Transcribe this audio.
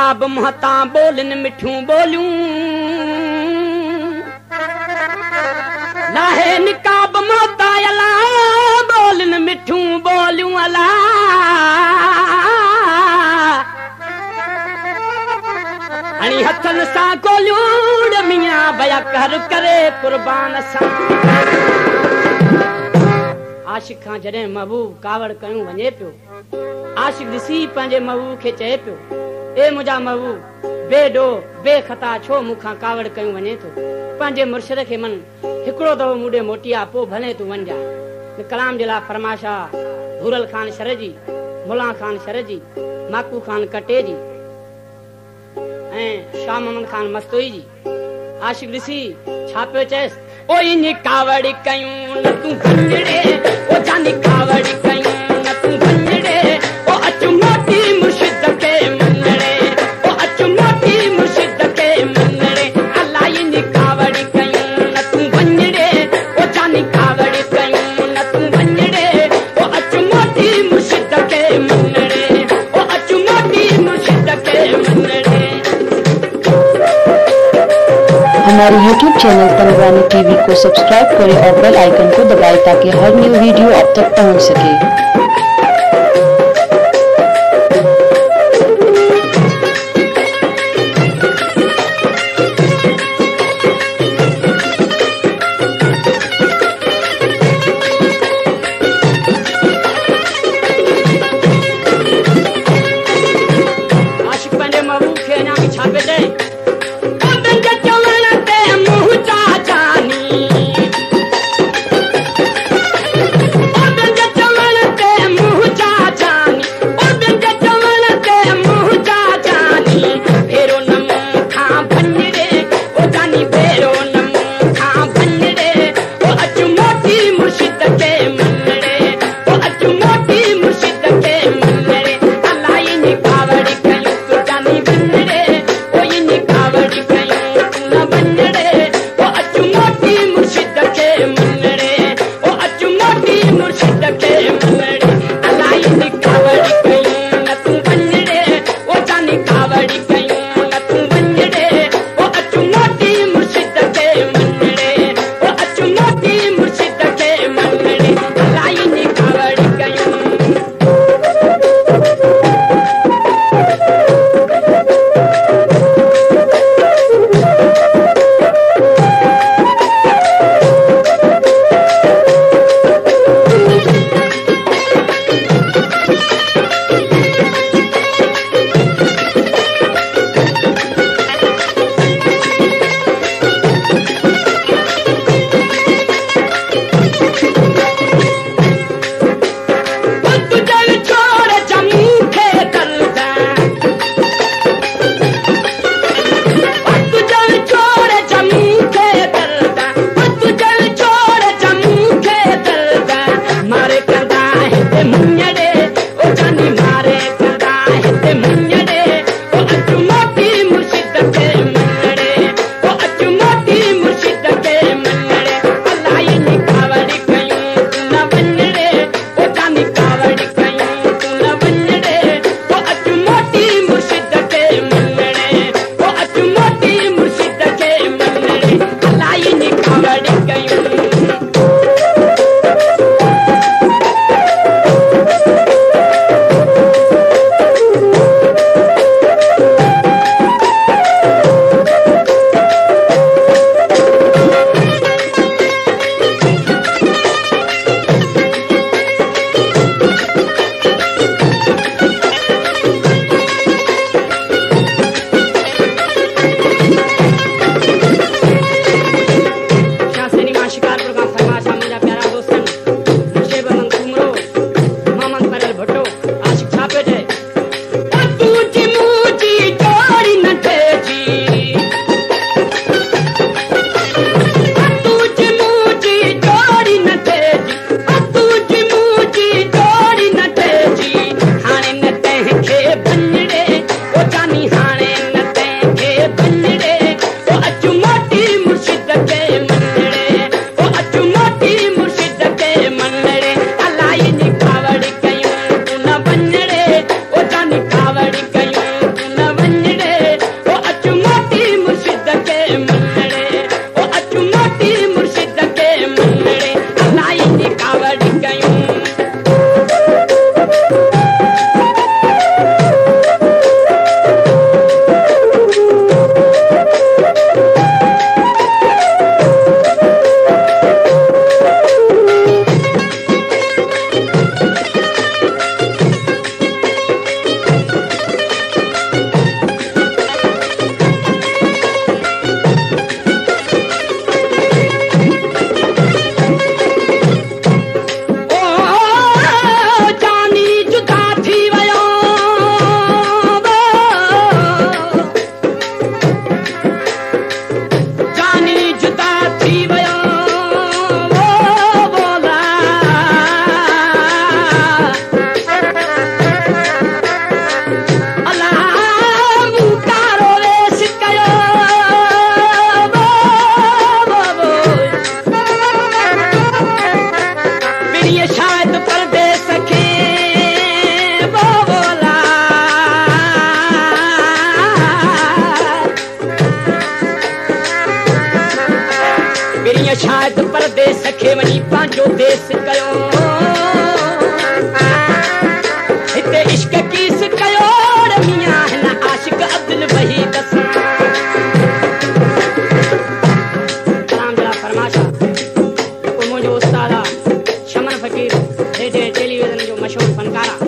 निकाब महता बोलन मिठू बोलूं लाहे निकाब महता अला बोलन मिठू बोलूं अला हणी हथन सा गोलूं मियां भया कर करे कुर्बान सा आशिक खां जॾहिं महबूब कावड़ कयूं वञे पियो आशिक ॾिसी पंहिंजे महबूब खे चए पियो ए मुंहिंजा महबूब बेडो बेखता छो मूंखां कावड़ कयूं वञे थो पंहिंजे मुर्शिद खे मन हिकिड़ो दफ़ो मूंॾे मोटिया पोइ भले तूं वञ जा कलाम जे लाइ फरमाशा हुरल ख़ान शर जी मुला ख़ान शर जी माकू ख़ान कटे जी ऐं शाह मोहम्मद ख़ान मस्तोई जी आशिक ॾिसी छा पियो चएसि ओ इन कावड़ कयूं न तूं भंजड़े ओ जानी कावड़ कयूं न तूं भंजड़े ओ अचु मोटी मुर्शिद के मनड़े ओ अचु मोटी मुर्शिद के मनड़े अल्लाह इन कावड़ कयूं न तूं भंजड़े ओ जानी कावड़ कयूं न तूं भंजड़े ओ अचु मोटी मुर्शिद के मनड़े ओ अचु मोटी मुर्शिद के मनड़े। हमारे YouTube चैनल तनवानी टीवी को सब्सक्राइब करें और बेल आइकन को दबाएं ताकि हर न्यू वीडियो आप तक पहुंच सके। आशिक पंहिंजे महबूब खे अञा बि छा पियो चए शायद परदेस खे वञी पंहिंजो देस कयो हिते इश्क कीस कयो मियां हिन आशिक अब्दुल वहीद सां कलाम जरा फरमाशा जेको मुंहिंजो उस्ताद आहे शमन फ़कीर हेॾे टेलीविज़न जो मशहूरु फ़नकार आहे